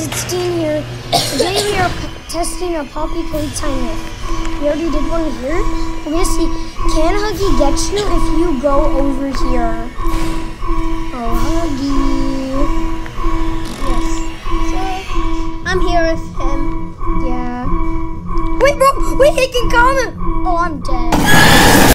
guys, it's Dean here. Today we are testing a poppy playtime myth. We already did one here. We're gonna see, can Huggy get you if you go over here? Oh, Huggy. Yes. So, I'm here with him. Yeah. Wait, bro! Wait, he can comment! Oh, I'm dead.